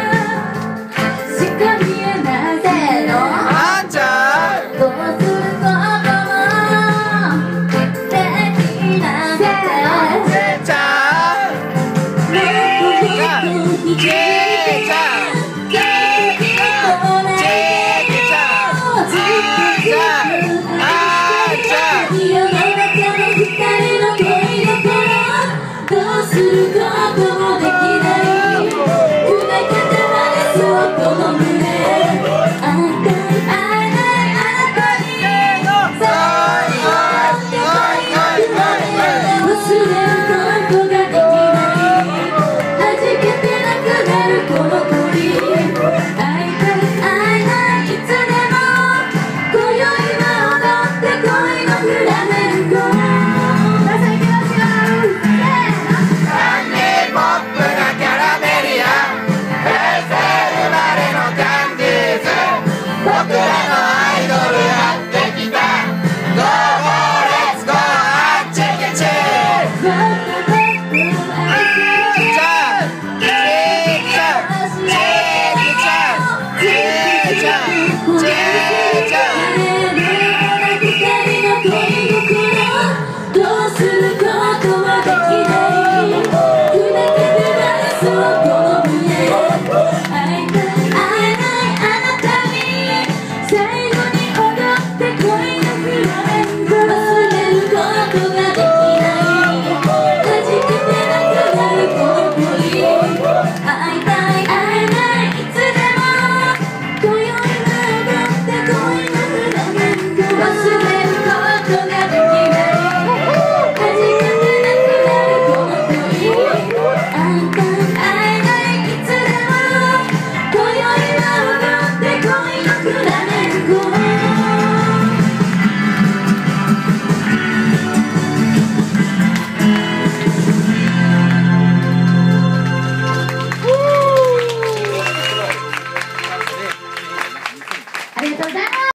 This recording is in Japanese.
しか見えないせーのあんちゃんどうすることもできなくてせいちゃんもっとちえちゃんどうすることもできない砕けてまでそっとの胸あんたに会えないあなたに最後って恋の忘れることができない弾けてなくなるこの恋会いたい会えないいつでも今宵は踊って恋のフラメンコ僕らのアイドルやってきた Go go let's go あっちけちちゃんちえちゃんちえちゃんちえちゃんちえちゃんどうすることもできない砕けてまでそっとの胸会いたい会えないあなたに最後に踊って恋のフラメンコ忘れることができない弾けてなくなるこの恋会いたい会えないいつでも今宵は踊って恋のフラメンコ忘れることができない弾けてなくなるこの恋会いたい会えないいつでも今宵は踊って恋のフラメンコありがとうございます。